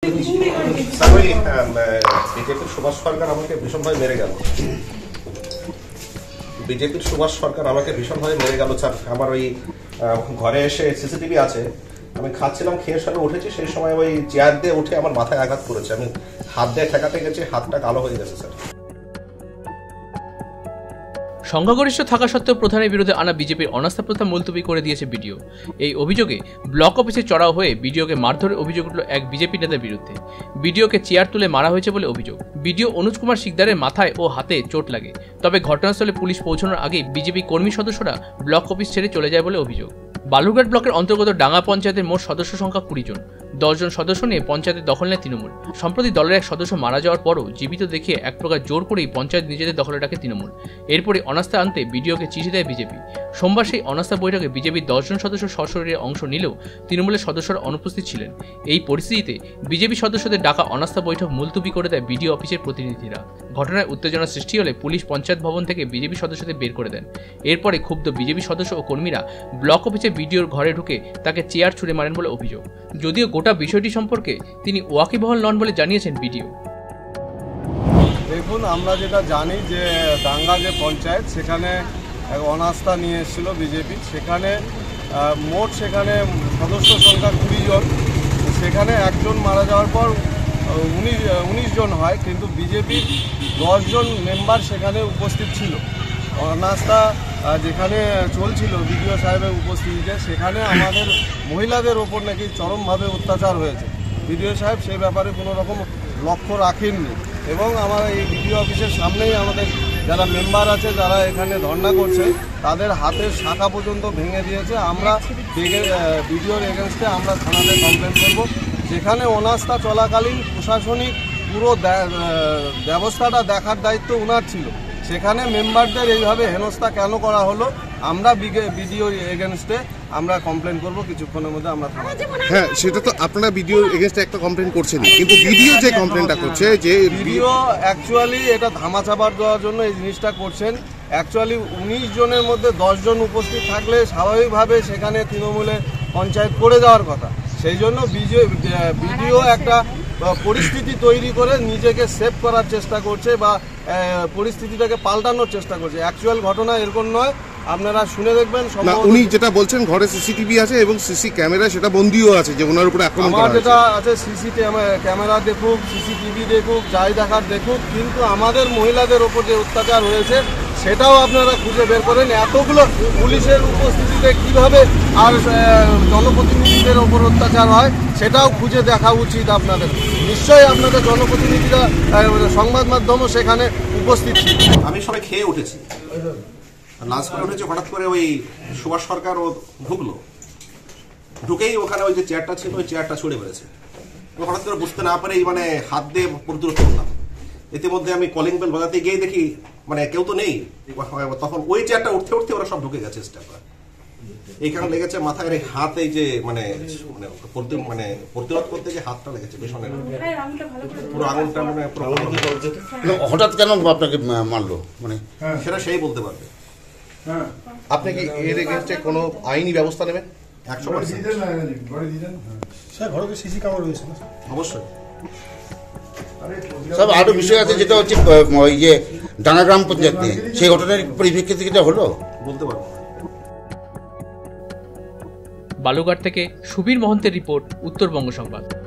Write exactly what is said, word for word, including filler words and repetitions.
Sir ওই বিজেপির সুভাষ সরকার আমাকে ভীষণভাবে মেরে গেল বিজেপির সুভাষ সরকার আমাকে ভীষণভাবে মেরে গেল স্যার। আমার ওই ঘরে এসে সিসিটিভি আছে, আমি খাচ্ছিলাম, খেয়ে সরে উঠেছি, সেই সময় ওই চেয়ার দিয়ে উঠে আমার মাথায় আঘাত করেছে। আমি হাত দিয়ে ঠেকাতে গেছি, হাতটা কালো হয়ে গেছে স্যার। সংখ্যাগরিষ্ঠ থাকা সত্ত্বেও প্রধানের বিরুদ্ধে আনা বিজেপির অনাস্থা প্রস্তাব মুলতবি করে দিয়েছে বিডিও। এই অভিযোগে ব্লক অফিসে চড়াও হয়ে বিডিওকে মারধরের অভিযোগ উঠল এক বিজেপি নেতার বিরুদ্ধে। বিডিওকে চেয়ার তুলে মারা হয়েছে বলে অভিযোগ। বিডিও অনুজ কুমার শিকদারের মাথায় ও হাতে চোট লাগে, তবে ঘটনাস্থলে পুলিশ পৌঁছানোর আগেই বিজেপি কর্মী সদস্যরা ব্লক অফিস ছেড়ে চলে যায় বলে অভিযোগ। বালুরঘাট ব্লকের অন্তর্গত ডাঙ্গা পঞ্চায়েতের মোট সদস্য সংখ্যা কুড়ি জন। দশ জন সদস্য নিয়ে পঞ্চায়েতের দখল নেয় তৃণমূল। সম্প্রতি দলের এক সদস্য মারা যাওয়ার পরও জীবিত দেখিয়ে এক প্রকার জোর করেই পঞ্চায়েত নিজেদের দখলে রাখে তৃণমূল। এরপরে অনাস্থা আনতে বিডিওকে চিঠি দেয় বিজেপি। সোমবার সেই অনাস্থা বৈঠকে বিজেপির দশজন সদস্য সশরীরে অংশ নিলেও তৃণমূলের সদস্যরা অনুপস্থিত ছিলেন। এই পরিস্থিতিতে বিজেপি সদস্যদের ডাকা অনাস্থা বৈঠক মুলতবি করে দেয় বিডিও অফিসের প্রতিনিধিরা। ঘটনায় উত্তেজনা সৃষ্টি হলে পুলিশ পঞ্চায়েত ভবন থেকে বিজেপি সদস্যদের বের করে দেন। এরপরে ক্ষুব্ধ বিজেপি সদস্য ও কর্মীরা ব্লক অফিসে বিডিওর ঘরে ঢুকে তাকে চেয়ার ছুঁড়ে মারেন বলে অভিযোগ। যদিও গোটা বিষয়টি সম্পর্কে তিনি ওয়াকিবহাল নন বলে জানিয়েছেন বিডিও। দেখুন, আমরা যেটা জানি যে ডাঙ্গা যে পঞ্চায়েত, সেখানে অনাস্থা নিয়ে এসেছিল বিজেপি। সেখানে মোট সেখানে সদস্য সংখ্যা কুড়ি জন। সেখানে একজন মারা যাওয়ার পর উনিশ উনিশ জন হয়, কিন্তু বিজেপির দশজন মেম্বার সেখানে উপস্থিত ছিল। অনাস্থা যেখানে চলছিল বিডিও সাহেবের উপস্থিতিতে, সেখানে আমাদের মহিলাদের ওপর নাকি চরমভাবে অত্যাচার হয়েছে। বিডিও সাহেব সেই ব্যাপারে কোনো রকম লক্ষ্য রাখেননি এবং আমার এই বিডিও অফিসের সামনেই আমাদের যারা মেম্বার আছে, যারা এখানে ধর্ণা করছে, তাদের হাতের শাখা পর্যন্ত ভেঙে দিয়েছে। আমরা বিডিওর এগেনস্টে আমরা থানাতে কমপ্লেন করব। যেখানে অনাস্থা চলাকালীন প্রশাসনিক পুরো ব্যবস্থাটা দেখার দায়িত্ব ওনার ছিল, সেখানে মেম্বারদের এইভাবে হেনস্থা কেন করা হলো, আমরা বিডিওর এগেনস্টে আমরা কমপ্লেন করব কিছুক্ষণের মধ্যে। আমরা হ্যাঁ, সেটা তো আপনারা বিডিওর এগেনস্টে একটা কমপ্লেন করছেন, কিন্তু বিডিও যে কমপ্লেনটা করছে, যে বিডিও অ্যাকচুয়ালি এটা ধামাচাপা দেওয়ার জন্য এই জিনিসটা করছেন। অ্যাকচুয়ালি উনিশ জনের মধ্যে দশ জন উপস্থিত থাকলে স্বাভাবিকভাবে সেখানে তৃণমূলের পঞ্চায়েত পড়ে যাওয়ার কথা। সেই জন্য বিডিও একটা পরিস্থিতি তৈরি করে নিজেকে সেভ করার চেষ্টা করছে বা পরিস্থিতিটাকে পাল্টানোর চেষ্টা করছে। অ্যাকচুয়াল ঘটনা এরকম নয়, আপনারা শুনে দেখবেন। উনি যেটা বলছেন ঘরে সিসিটিভি আছে এবং সিসি ক্যামেরা সেটা বন্দিও আছে যে ওনার উপরে আক্রমণ করা হয়েছে। আমার যেটা আছে সিসি ক্যামেরা দেখুক, সিসিটিভি দেখুক, যাই দেখার দেখুক, কিন্তু আমাদের মহিলাদের ওপর যে অত্যাচার হয়েছে সেটাও আপনারা খুঁজে বের করেন। এতগুলো পুলিশের উপস্থিতিতে কিভাবে আর জনপ্রতিনিধিদের ওপর অত্যাচার হয় সেটাও খুঁজে দেখা উচিত আপনাদের। নিশ্চয়ই আপনাদের জনপ্রতিনিধিরা, সংবাদ মাধ্যমও সেখানে উপস্থিত ছিল। আমি সবাই খেয়ে উঠেছি, লাঞ্চ করে উঠেছি, হঠাৎ করে ওই সুভাষ সরকার ও ঢুকলো, ঢুকেই ওখানে ওই যে চেয়ারটা ছিল ওই চেয়ারটা ছুড়ে মেরেছে। হঠাৎ করে বুঝতে না পারেই মানে হাত দিয়ে প্রতিরোধ করলাম। ইতিমধ্যে আমি কলিং বেল বাজাতে গিয়ে দেখি মানে কেউ তো নেই। তখন ওই চেয়ারটা উঠতে উঠতে ওরা সব ঢুকে গেছে স্টাফরা। এইখানে লেগেছে মাথায়, এই হাত, এই যে মানে মানে প্রতিরোধ করতে যে হাতটা লেগেছে পেছনে, পুরো আঙুলটা মানে হঠাৎ কেন আপনাকে মারলো মানে সেটা সেই বলতে পারবে। আপনি কি এর এগেইনস্টে কোনো আইনি ব্যবস্থা নেবেন? একশো পার্সেন্ট অবশ্যই। সব আরো বিষয় আছে, যেটা হচ্ছে ওই যে ডাঙ্গা গ্রাম পঞ্চায়েত নিয়ে, সেই ঘটনার পরিপ্রেক্ষিতে যেটা হলো বলতে পারবো। বালুরঘাট থেকে সুবীর মহন্তের রিপোর্ট, উত্তরবঙ্গ সংবাদ।